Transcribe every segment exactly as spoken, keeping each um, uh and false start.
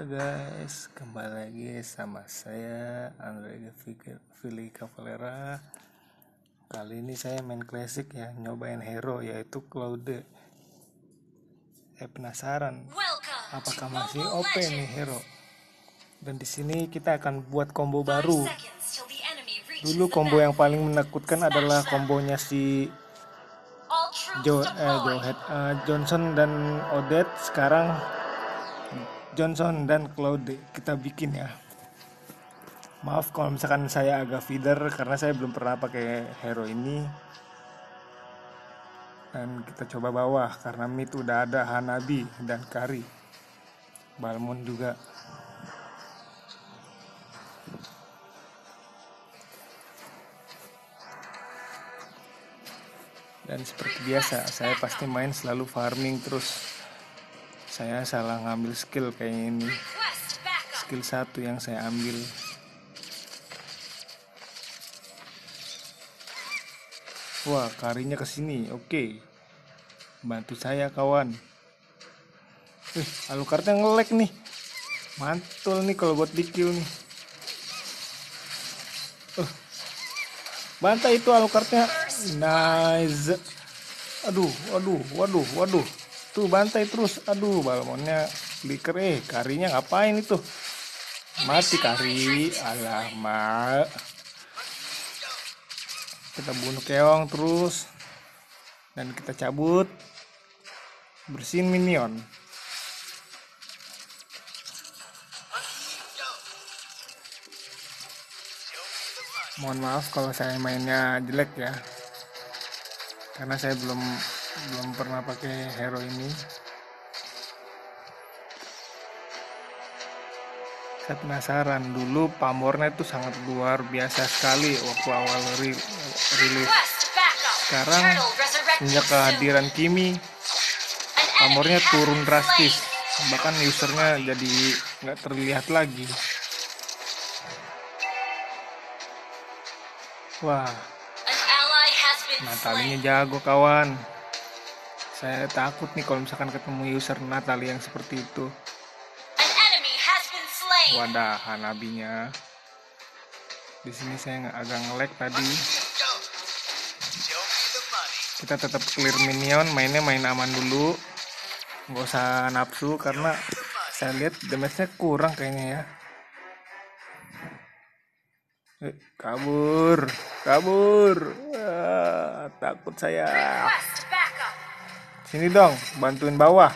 guys, kembali lagi sama saya Andre Vili Cavalera. Kali ini saya main klasik ya, nyobain hero yaitu Claude. Eh penasaran apakah masih O P nih hero? Dan di sini kita akan buat combo baru. Dulu combo yang paling menakutkan adalah kombonya si Jo, eh, Jo, eh, Johnson dan Odette. Sekarang Johnson dan Claude kita bikin ya. Maaf kalau misalkan saya agak feeder karena saya belum pernah pakai hero ini. Dan kita coba bawah karena mid udah ada Hanabi dan Kari, Balmond juga. Dan seperti biasa saya pasti main selalu farming terus. Saya salah ngambil skill kayak ini. Skill satu yang saya ambil. Wah, Karinya kesini. Oke, bantu saya kawan. Eh, Alucardnya nge-lag nih. Mantul nih kalau buat di kill nih. Uh, bantai itu Alucardnya. Nice. Aduh, waduh, waduh, waduh. Tuh bantai terus. Aduh, Balmondnya flicker. Eh, Karinya ngapain itu? Mati Kari. Alamak. Kita bunuh keong terus. Dan kita cabut. Bersihin minion. Mohon maaf kalau saya mainnya jelek ya. Karena saya belum belum pernah pakai hero ini. Saya penasaran, dulu pamornya itu sangat luar biasa sekali waktu awal rilis. Sekarang sejak kehadiran Kimi, pamornya turun drastis, bahkan usernya jadi nggak terlihat lagi. Wah, Natalinya jago kawan. Saya takut nih kalau misalkan ketemu user Natali yang seperti itu. Wadah, Hanabinya. Di sini saya agak nge-lag tadi. Kita tetap clear minion, mainnya main aman dulu. Nggak usah nafsu karena saya lihat damage-nya kurang kayaknya ya. Eh, kabur, kabur. Ah, takut saya. Sini dong, bantuin bawah.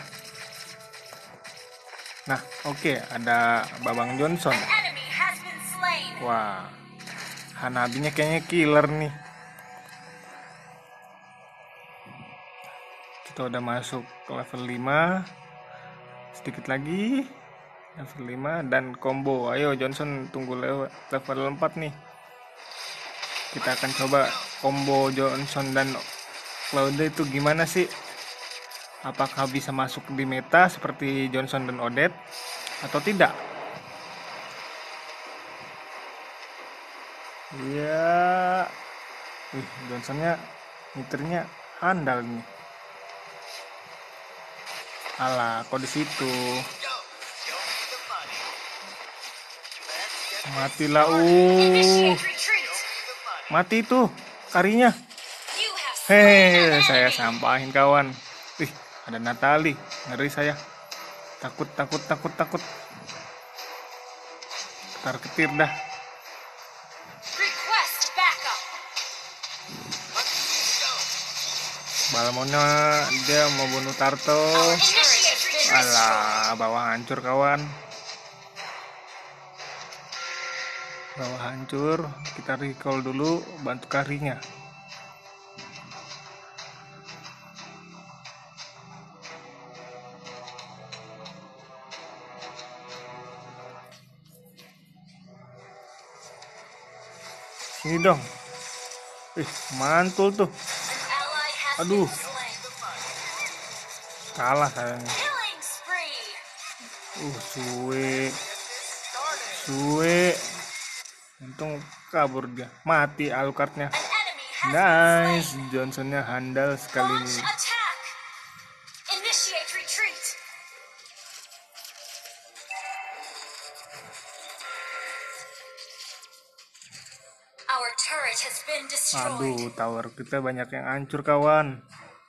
Nah, oke, okay, ada Babang Johnson. Wah, Hanabinya kayaknya killer nih. Kita udah masuk ke level lima. Sedikit lagi. Level lima dan combo. Ayo Johnson, tunggu level empat nih. Kita akan coba combo Johnson dan Claude itu gimana sih? Apakah bisa masuk di meta seperti Johnson dan Odette atau tidak? Iya. Wih, Johnsonnya nyetirnya handal nih. Alah, kok di situ? Matilah, uh. Mati tuh Karinya. Hehe, saya sampahin kawan. Wih, ada Natali, ngeri saya. Takut, takut, takut, takut. Tar ketir dah. Balmondnya dia mau bunuh Turtle. Alah, bawah hancur kawan. Bawah hancur. Kita recall dulu, bantu Karinya. Sini dong. Ih, mantul tuh. Aduh. Kalah sayangnya. Uh, suwe. Suwe. Untung kabur dia. Mati Alucardnya. Nice. Johnsonnya handal sekali ini. Aduh, tower kita banyak yang hancur kawan.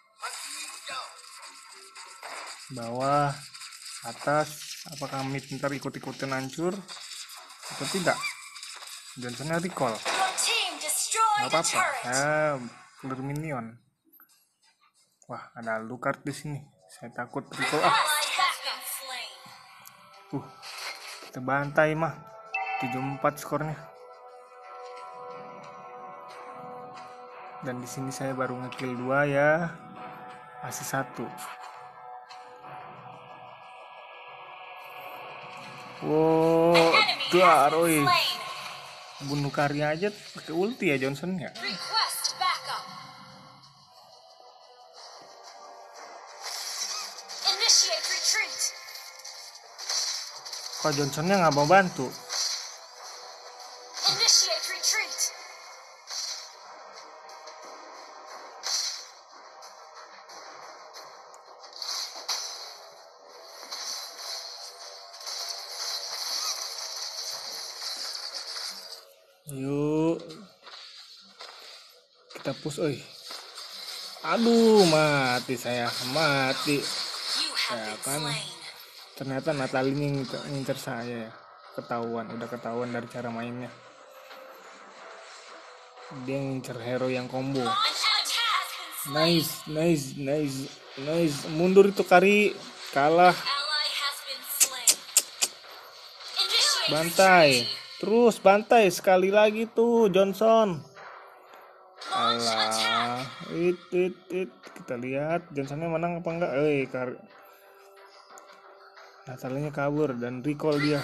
Bawah, atas, apakah mid ntar ikut-ikutin hancur atau tidak? Johnsonnya recall. Gak apa-apa, saya clear minion. Wah, ada Alucard di sini. Saya takut recall. Ah. Uh, kita bantai mah. tujuh empat skornya. Dan di sini saya baru ngekill dua ya. Asis satu. Wow, dar, oi. Bunuh karya aja pakai ulti ya Johnson ya. Kok Johnsonnya nggak mau bantu? Yuk kita push, oi. Aduh, mati saya, mati. Ya kan, ternyata Natalie ini ngincer saya ya. Ketahuan, udah ketahuan dari cara mainnya. Dia ngincer hero yang combo. Nice, nice, nice, nice. Mundur itu Kari, kalah. Bantai. Terus bantai sekali lagi tuh Johnson. Alah, it, it, it. Kita lihat Johnsonnya menang apa enggak? Eh, kar Natalinya kabur dan recall dia.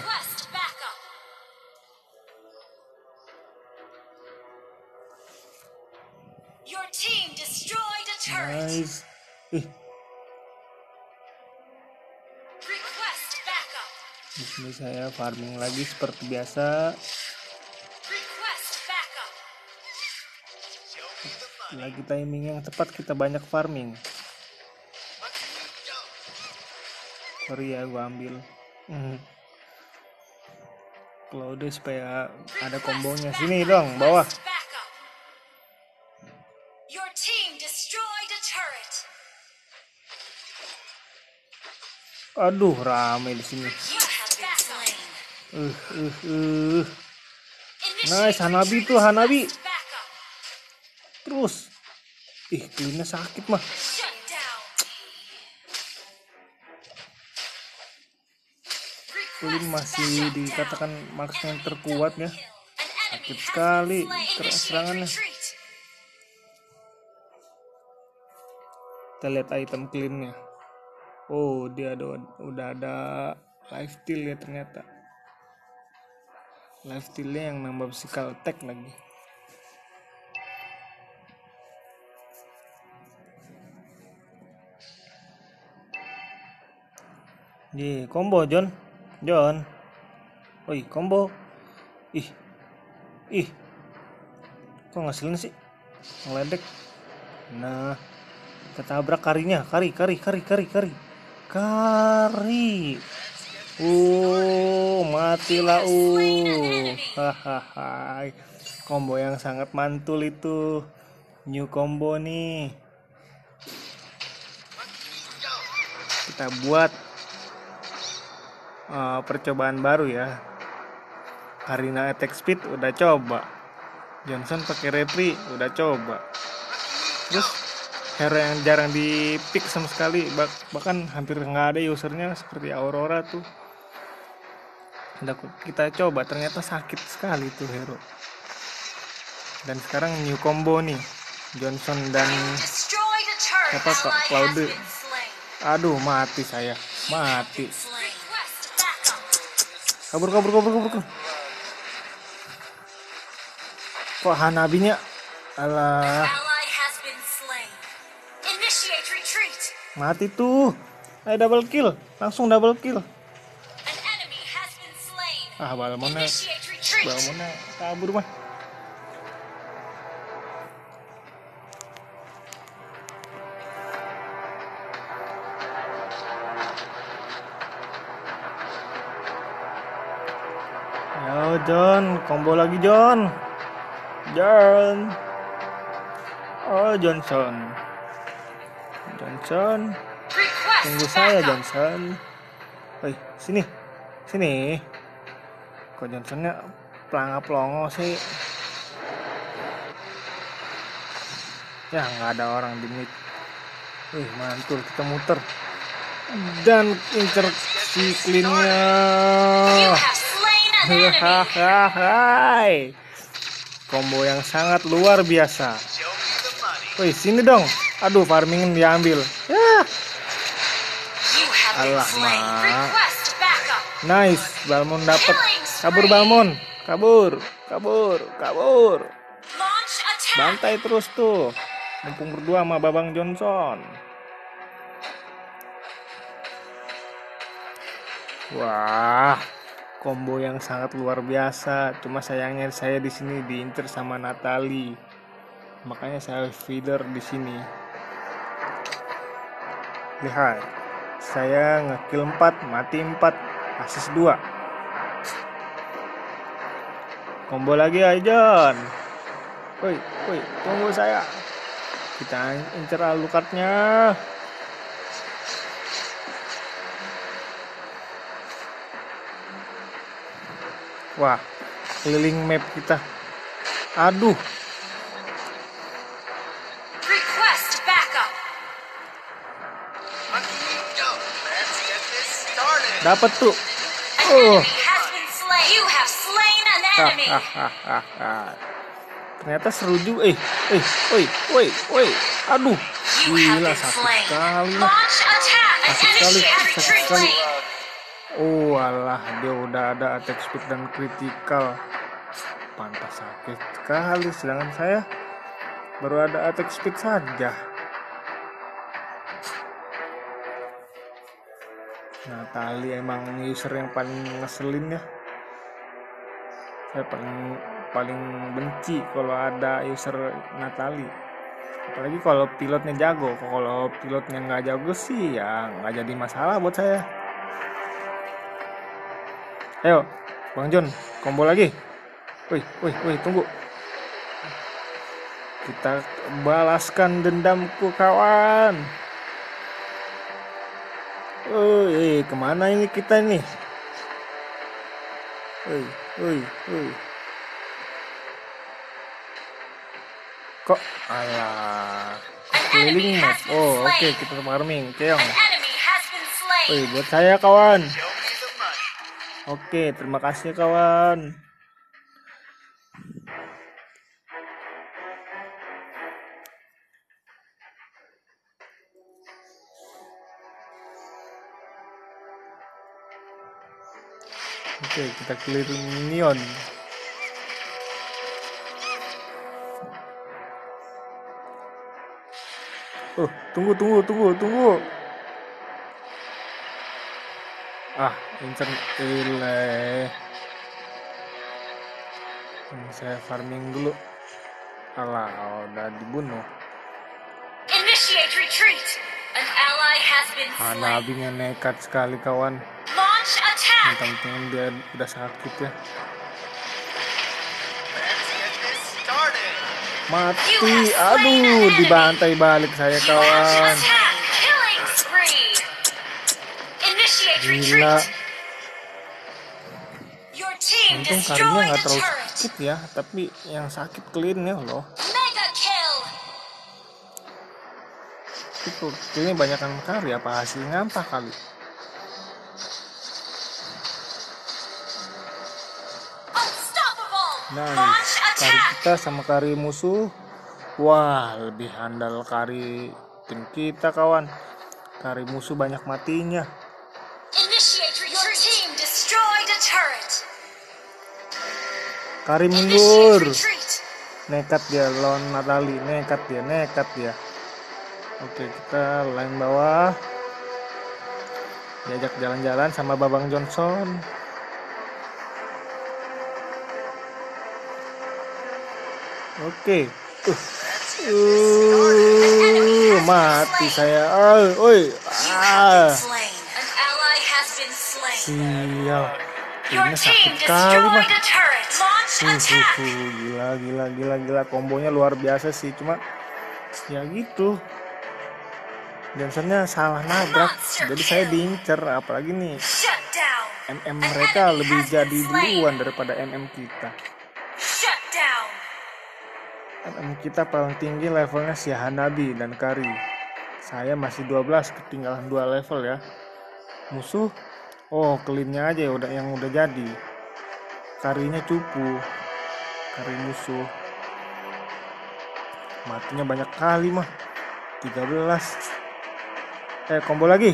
Nice. Ih. Di sini saya farming lagi seperti biasa. Lagi timing yang tepat kita banyak farming. Sorry ya gua ambil. Hmm. Claude supaya ada kombonya. Sini dong, bawah. Aduh, rame di sini. Uh, uh, uh. Nice, Hanabi tuh, Hanabi. Terus. Ih, cleannya sakit mah. Clean masih dikatakan Max yang terkuat ya. Sakit sekali serangannya. Kita lihat item cleannya. Oh, dia ada, udah ada life steal ya ternyata. Life stealnya yang nambah physical attack lagi. Di combo John, John. Oi, combo. Ih, ih. Kok ngasilin sih? Ngeledek. Nah, ketabrak karinya, kari, kari, kari, kari, kari. Kari. Uh, matilah uh. Hahaha. Combo yang sangat mantul itu. New combo nih. Kita buat uh, percobaan baru ya. Karina attack speed udah coba. Johnson pakai retri udah coba. Terus hero yang jarang di pick sama sekali, bahkan hampir nggak ada usernya seperti Aurora tuh. Udah kita coba, ternyata sakit sekali tuh hero. Dan sekarang new combo nih, Johnson dan siapa kok Claude. Aduh, mati saya, mati. Kabur, kabur, kabur, kabur, kabur. Kok Hanabinya, alah. Mati tuh. Ayo double kill. Langsung double kill. Ah, Balmona. Balmona kabur mah. Ayo John, combo lagi John. John. Oh, Johnson. Johnson. Tunggu saya, Johnson. Woi, sini. Sini. Kok Johnsonnya pelangap-pelongo sih? Ya, nggak ada orang di mid. Wih, mantul, kita muter. Dan incer si clean-nya. Hai. Combo yang sangat luar biasa. Wih, sini dong. Aduh, farming diambil. Ya. Alah, mak. Nice, Balmon dapat. Kabur Balmon. Kabur, kabur, kabur. Bantai terus tuh. Mumpung berdua sama Babang Johnson. Wah, combo yang sangat luar biasa. Cuma sayangnya saya di sini diincer sama Natalie. Makanya saya feeder di sini. Lihat, saya ngekill empat, mati empat, asis dua. Combo lagi aja. Woi, woi, tunggu saya. Kita incer Alucardnya. Wah, keliling map kita. Aduh. Dapat tuh. Oh. Ternyata seru juga. Eh, eh, woi, woi, woi. Aduh. Gila, sakit sekali. Sakit sekali, sakit sekali. Oh alah, dia udah ada attack speed dan critical. Pantas sakit sekali. Sedangkan saya baru ada attack speed saja. Natalie emang user yang paling ngeselin ya. Saya paling paling benci kalau ada user Natalie. Apalagi kalau pilotnya jago. Kalau pilotnya nggak jago sih ya nggak jadi masalah buat saya. Ayo, Bang John, combo lagi. Wih, wih, wih, tunggu. Kita balaskan dendamku, kawan. Wih, kemana ini kita nih? Wih, wih, wih. Kok alah keliling map. Oh oke okay, kita farming keong. Wih buat saya kawan. Oke okay, terima kasih kawan. Oke okay, kita clearing minion. Oh, tunggu, tunggu, tunggu, tunggu. Ah, incer ile. Ini saya farming dulu. Alah, udah dibunuh. Initiate retreat. An ally has been slain. Hanabinya nekat sekali kawan. Launch attack. Mentang-mentang dia udah sakit ya. Mati, aduh, dibantai balik saya kawan. Gila. Untung karinya nggak terlalu sakit ya, tapi yang sakit clean-nya loh. Itu ini banyakan kari apa hasilnya apa kali? Nah, kari kita sama kari musuh, wah lebih handal kari tim kita kawan. Kari musuh banyak matinya. Kari mundur, nekat dia lawan Natalie, nekat dia, nekat dia. Oke kita line bawah, diajak jalan-jalan sama Babang Johnson. Oke, uh, uh, mati saya. Oh, oi, ah, sial. Your Ini team sakit sekali mah. destroyed a turret. Launch Uh, uh, attack. uh, gila gila gila gila kombonya luar biasa sih, cuma ya gitu. Johnsonnya salah nabrak, jadi saya diincer. Apalagi nih Shut down. M M mereka lebih jadi duluan daripada M M kita. Shut down. M M kita paling tinggi levelnya si Hanabi dan Kari. Saya masih dua belas, ketinggalan dua level ya. Musuh, oh cleannya aja ya udah yang udah jadi. Karinya cupu. Kari musuh. Matinya banyak kali mah. tiga belas. Eh combo lagi.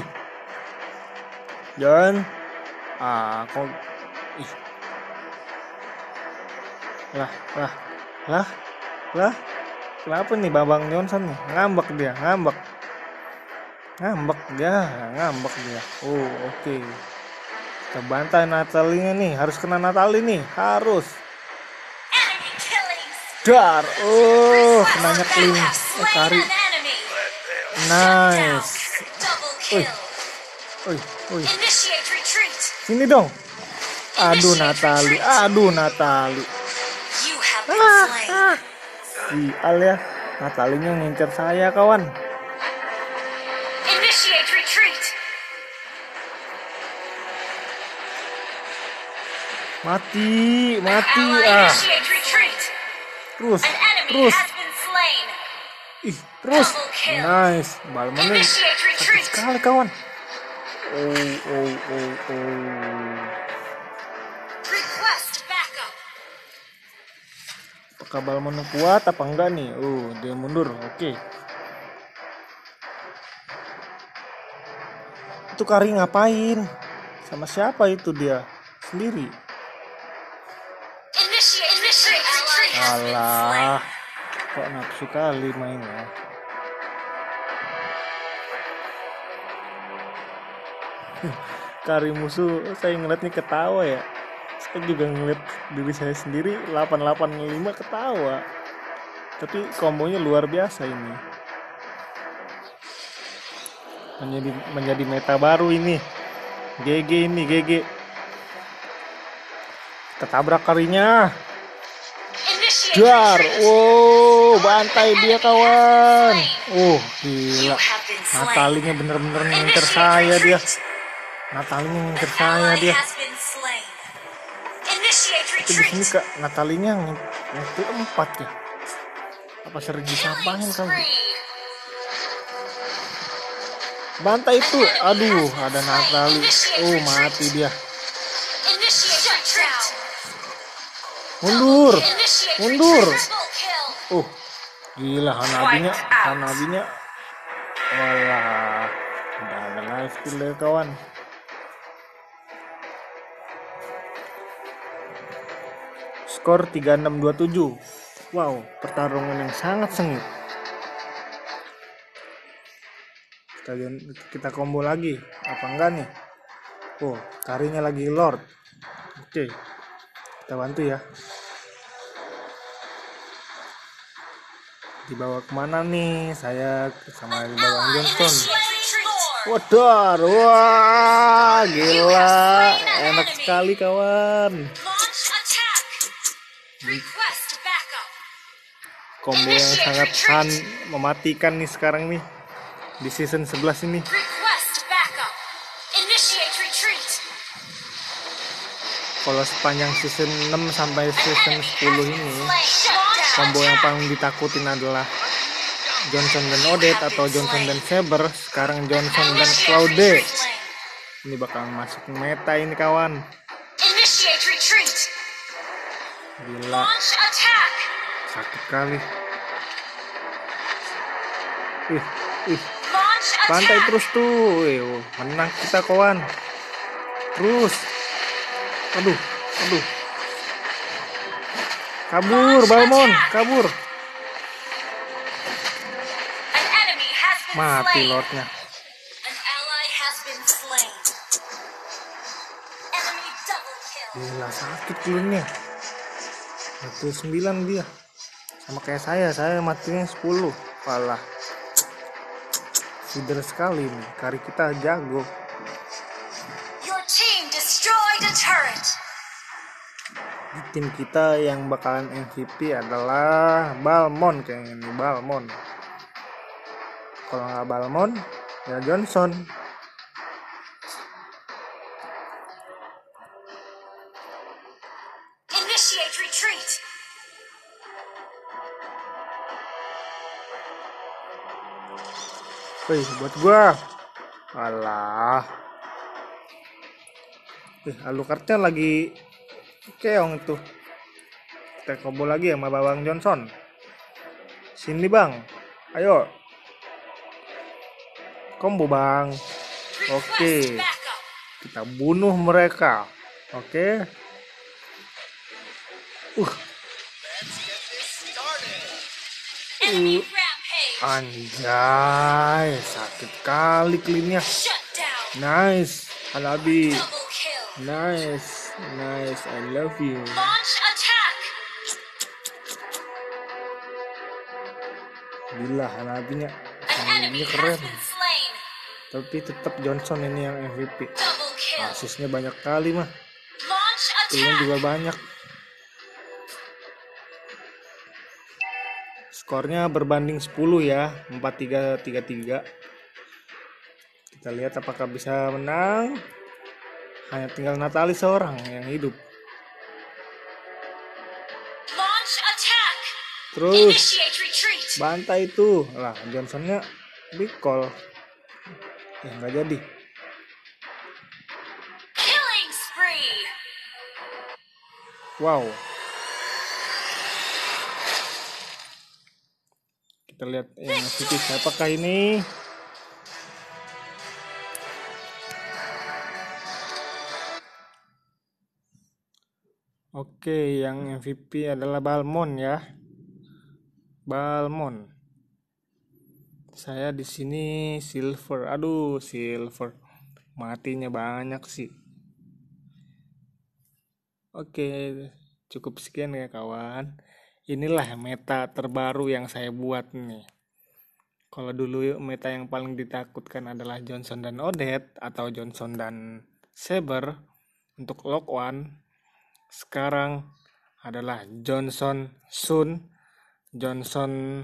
John. Ah, kok ih. Lah, lah. Lah. Lah. Kenapa nih Babang Johnson nih? Ngambek dia, ngambek. Ngambek dia, ngambek dia. Oh, oke. Okay. Kita bantai Natalinya nih, harus kena Natali nih, harus. Enemy killing. Dar. Oh, kenanya Request clean. backup. Eh, Slain Kari. an enemy. Nice. Double Oi. kill. Oi, oi. Initiate retreat. Sini dong. Aduh Natali, aduh Natali. You have been Ah, slain. ah. Sial ya, Natalinya ngincer saya kawan. Initiate retreat. Mati, mati Ally ah. initiate retreat. Terus, An enemy terus, has been slain. ih, terus. Double kill. Nice, Balmonnya Initiate sakit retreat. sekali kawan. Oh, oh, oh, oh. Request backup. Apakah Balmonnya kuat apa enggak nih? Oh, dia mundur, oke. Itu Kari ngapain? Sama siapa itu dia? Sendiri. Initiate, initiate retreat has been slain. Alah, kok nafsu kali mainnya. Kari musuh, saya ngeliatnya ketawa ya. Saya juga ngeliat diri saya sendiri delapan delapan lima ketawa. Tapi kombonya luar biasa ini. Menjadi menjadi meta baru ini. G G ini G G. Kita tabrak Karinya. Initiate Dar, retreat. wow, bantai dia kawan. Oh, You gila. have been slain. Natalinya bener-bener ngincer Initiate saya dia. retreat. Natalinya ngincer An saya ally dia. has been slain. Initiate Itu di sini retreat. kak Natalinya yang keempat ya. Apa sering disampahin Killing kali? spree. Bantai itu, aduh, ada Natali. Oh, mati dia. Initiate retreat. Mundur, Initiate mundur. retreat. Triple kill. Oh, gila Hanabinya, Hanabinya. Walah, udah ada live kill ya kawan. Skor tiga enam dua tujuh. Wow, pertarungan yang sangat sengit. Kita, kita combo lagi, apa enggak nih? Oh, Karinya lagi Lord. Oke, kita bantu ya. Dibawa kemana nih? Saya sama Babang Johnson. Initiate retreat. Wadar, wah, gila, enak sekali kawan. Launch attack. Request backup. Combo yang sangat han mematikan nih sekarang nih di season sebelas ini. Request backup. Initiate retreat. Kalau sepanjang season enam sampai season sepuluh ini, Slain. combo yang paling ditakutin adalah Johnson dan Odette atau Johnson dan Saber. Sekarang Johnson dan Claude. Ini bakal masuk meta ini kawan. Initiate retreat. Gila, Launch attack. sakit kali. Ih, ih, Launch bantai attack. terus tuh. Wih, menang kita kawan. Terus. Aduh, aduh. Kabur, Balmon, kabur. An enemy has been Mati slain. lordnya. An ally has been slain. Enemy double kill. Gila, sakit kulunnya. Mati sembilan dia. Sama kayak saya, saya matinya sepuluh. Walah. Sider sekali nih. Kari kita jago. Your team destroyed a turret. Di tim kita yang bakalan M V P adalah Balmond kayaknya ini, Balmond. Kalau nggak Balmond ya Johnson. Initiate retreat. Wih, buat gua. Alah. Eh, Alucardnya lagi keong itu. Kita combo lagi sama Bawang Johnson. Sini bang, ayo. Combo bang. Oke, kita bunuh mereka. Oke. Uh. Enemy rampage. Anjay, sakit kali cleannya. Shut down. Nice, Hanabi. Double kill. Nice, nice, I love you. Launch attack. Gila, Hanabinya An enemy ini has keren. been slain. Tapi tetap Johnson ini yang M V P. Double kill. Asisnya banyak kali mah. Launch Killnya attack. juga banyak. Skornya berbanding sepuluh ya, empat tiga tiga tiga. Kita lihat apakah bisa menang. Hanya tinggal Natalie seorang yang hidup. Launch attack. Terus Initiate retreat. bantai itu. Lah, Johnsonnya recall. Ya nggak jadi. Killing spree. Wow. Kita lihat yang M V P siapakah ini? Oke, yang M V P adalah Balmond ya. Balmond. Saya di sini silver. Aduh, silver. Matinya banyak sih. Oke, cukup sekian ya kawan. Inilah meta terbaru yang saya buat nih. Kalau dulu meta yang paling ditakutkan adalah Johnson dan Odette atau Johnson dan Saber untuk lock one. Sekarang adalah Johnson Sun, Johnson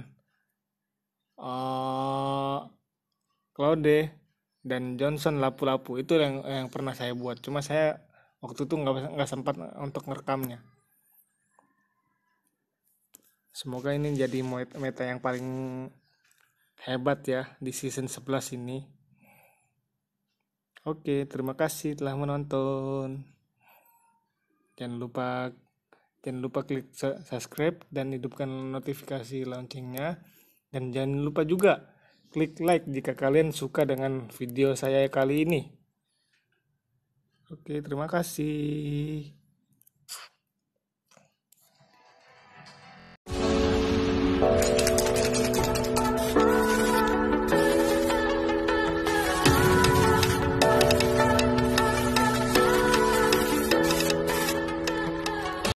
uh, Claude, dan Johnson lapu-lapu. Itu yang yang pernah saya buat. Cuma saya waktu itu nggak nggak sempat untuk ngerekamnya. Semoga ini jadi meta yang paling hebat ya di season sebelas ini. Oke, terima kasih telah menonton. Jangan lupa jangan lupa klik subscribe dan hidupkan notifikasi loncengnya. Dan jangan lupa juga klik like jika kalian suka dengan video saya kali ini. Oke, terima kasih.